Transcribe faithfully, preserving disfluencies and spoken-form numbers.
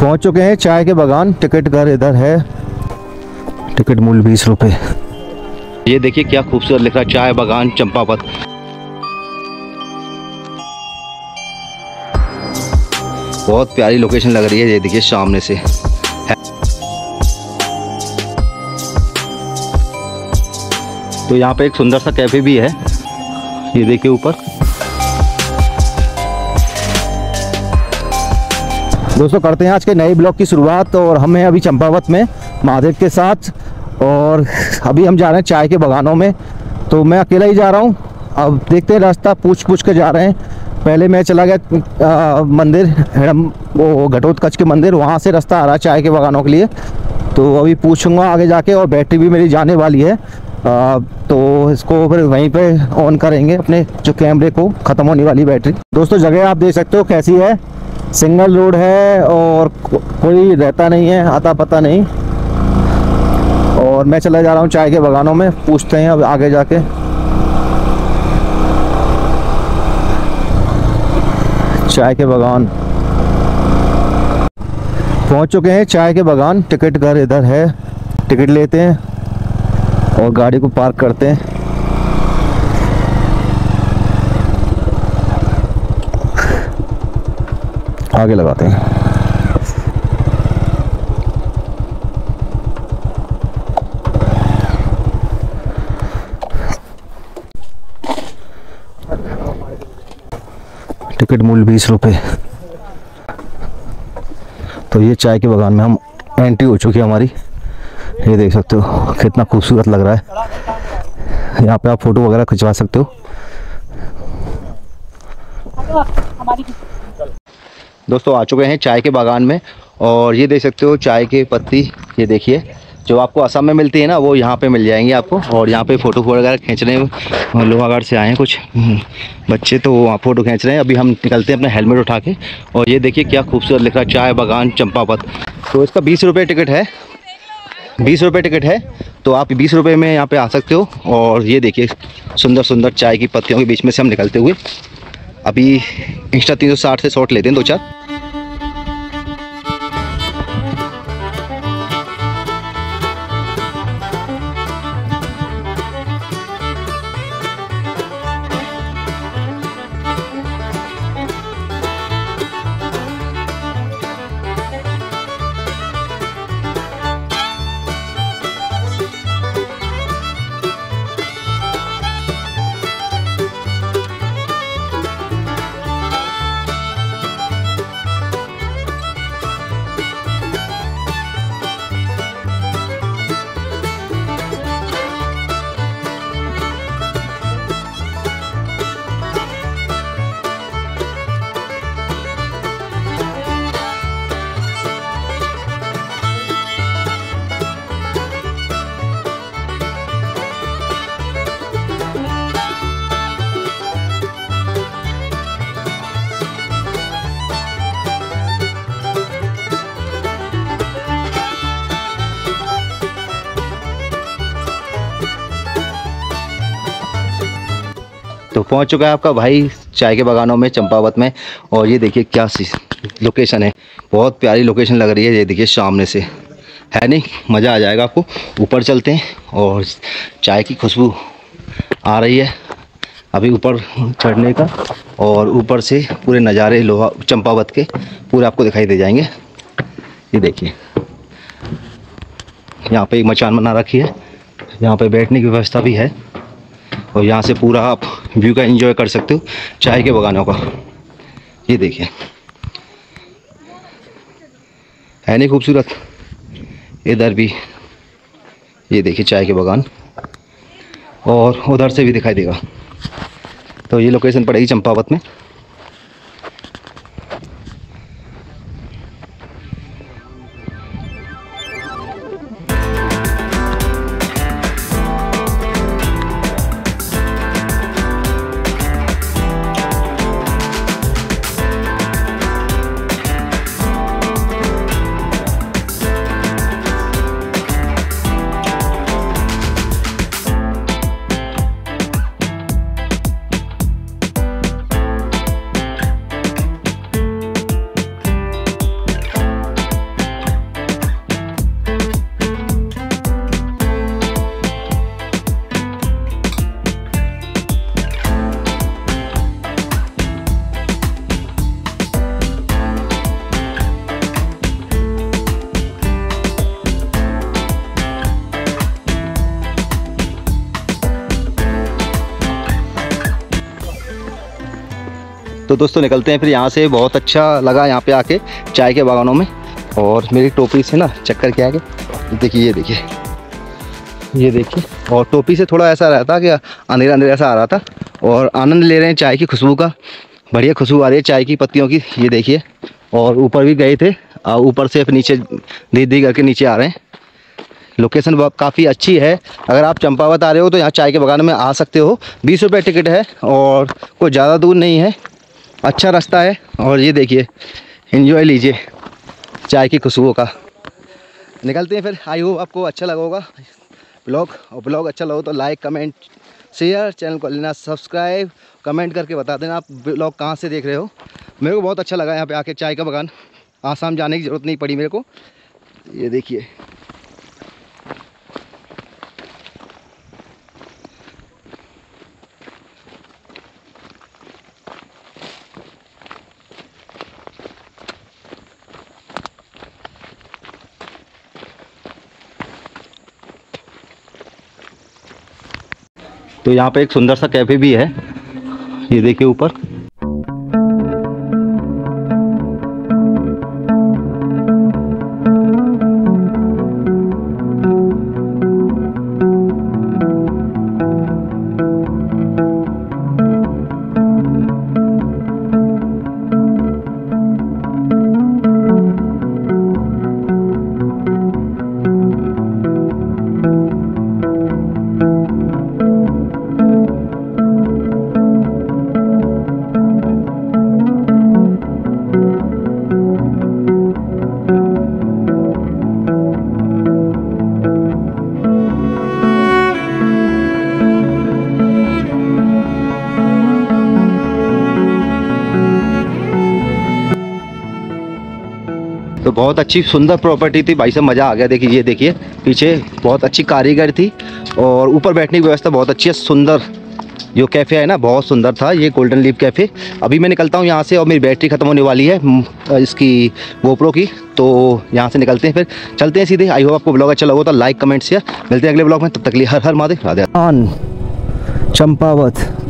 पहुंच चुके हैं चाय के बागान। टिकट घर इधर है, टिकट मूल्य बीस रुपए। ये देखिए क्या खूबसूरत लिखा है, चाय बागान चंपावत। बहुत प्यारी लोकेशन लग रही है, ये देखिए सामने से है। तो यहाँ पे एक सुंदर सा कैफे भी है, ये देखिए ऊपर। दोस्तों करते हैं आज के नए ब्लॉग की शुरुआत, और हम हैं अभी चंपावत में महादेव के साथ, और अभी हम जा रहे हैं चाय के बागानों में। तो मैं अकेला ही जा रहा हूँ, अब देखते हैं रास्ता पूछ पूछ के जा रहे हैं। पहले मैं चला गया आ, मंदिर हेड़म वो घटोत्कच के मंदिर, वहाँ से रास्ता आ रहा है चाय के बागानों के लिए। तो अभी पूछूंगा आगे जाके, और बैटरी भी मेरी जाने वाली है, आ, तो इसको फिर वहीं पे ऑन करेंगे अपने जो कैमरे को, ख़त्म होने वाली बैटरी। दोस्तों जगह आप देख सकते हो कैसी है, सिंगल रोड है और को, कोई रहता नहीं है, आता पता नहीं। और मैं चला जा रहा हूँ चाय के बागानों में, पूछते हैं अब आगे जाके। चाय के बागान पहुँच चुके हैं, चाय के बागान। टिकट घर इधर है, टिकट लेते हैं और गाड़ी को पार्क करते हैं। आगे लगाते हैं। टिकट मूल्य बीस रुपए। तो ये चाय के बागान में हम एंट्री हो चुकी है हमारी, ये देख सकते हो कितना खूबसूरत लग रहा है। यहाँ पे आप फोटो वगैरह खिंचवा सकते हो। दोस्तों आ चुके हैं चाय के बागान में, और ये देख सकते हो चाय की पत्ती, ये देखिए जो आपको असम में मिलती है ना, वो यहाँ पे मिल जाएंगी आपको। और यहाँ पे फ़ोटो वगैरह खींचने लोहागढ़ से आए हैं कुछ बच्चे, तो वहाँ फ़ोटो खींच रहे हैं। अभी हम निकलते हैं अपना हेलमेट उठा के। और ये देखिए क्या खूबसूरत लिख रहा है, चाय बागान चंपावत। तो इसका बीस रुपये टिकट है, बीस रुपये टिकट है। तो आप बीस रुपये में यहाँ पर आ सकते हो। और ये देखिए सुंदर सुंदर चाय की पत्तियों के बीच में से हम निकलते हुए अभी इंस्टा तीन सौ साठ से शॉट लेते हैं दो चार। तो पहुंच चुका है आपका भाई चाय के बागानों में चंपावत में। और ये देखिए क्या लोकेशन है, बहुत प्यारी लोकेशन लग रही है, ये देखिए सामने से है नहीं, मज़ा आ जाएगा आपको। ऊपर चलते हैं, और चाय की खुशबू आ रही है अभी ऊपर चढ़ने का, और ऊपर से पूरे नज़ारे लोहा चंपावत के पूरे आपको दिखाई दे जाएंगे। ये देखिए यहाँ पे एक मचान बना रखी है, यहाँ पे बैठने की व्यवस्था भी है, और यहाँ से पूरा आप व्यू का एंजॉय कर सकते हो चाय के बागानों का। ये देखिए है नहीं खूबसूरत। इधर भी ये देखिए चाय के बागान, और उधर से भी दिखाई देगा। तो ये लोकेशन पड़ेगी चंपावत में। तो दोस्तों निकलते हैं फिर यहाँ से। बहुत अच्छा लगा यहाँ पे आके चाय के बागानों में। और मेरी टोपी से ना चक्कर क्या है कि देखिए, ये देखिए, ये देखिए, और टोपी से थोड़ा ऐसा रहता कि अंधेरा अंधेरा ऐसा आ रहा था। और आनंद ले रहे हैं चाय की खुशबू का, बढ़िया खुशबू आ रही है चाय की पत्तियों की, ये देखिए। और ऊपर भी गए थे, ऊपर से फिर नीचे धीरे धीरे करके नीचे आ रहे हैं। लोकेशन काफ़ी अच्छी है। अगर आप चंपावत आ रहे हो तो यहाँ चाय के बागान में आ सकते हो। बीस रुपये टिकट है और कोई ज़्यादा दूर नहीं है, अच्छा रास्ता है। और ये देखिए, एंजॉय लीजिए चाय की खुशबू का। निकलते हैं फिर। आई होप आपको अच्छा लगा होगा ब्लॉग, और ब्लॉग अच्छा लगा तो लाइक कमेंट शेयर, चैनल को लेना सब्सक्राइब, कमेंट करके बता देना आप ब्लॉग कहाँ से देख रहे हो। मेरे को बहुत अच्छा लगा यहाँ पे आके चाय का बागान। आसाम जाने की ज़रूरत नहीं पड़ी मेरे को। ये देखिए, तो यहाँ पे एक सुंदर सा कैफ़े भी है, ये देखिए ऊपर। तो बहुत अच्छी सुंदर प्रॉपर्टी थी भाई साहब, मज़ा आ गया। देखिए, ये देखिए पीछे बहुत अच्छी कारीगर थी और ऊपर बैठने की व्यवस्था बहुत अच्छी है। सुंदर जो कैफ़े है ना, बहुत सुंदर था ये गोल्डन लीफ कैफ़े। अभी मैं निकलता हूँ यहाँ से और मेरी बैटरी ख़त्म होने वाली है इसकी गोप्रो की, तो यहाँ से निकलते हैं, फिर चलते हैं सीधे। आई होप आपको ब्लॉग अच्छा लगा तो लाइक कमेंट शेयर। मिलते हैं अगले ब्लॉग में, तब तक के लिए हर हर महादेव, राधे। चंपावत।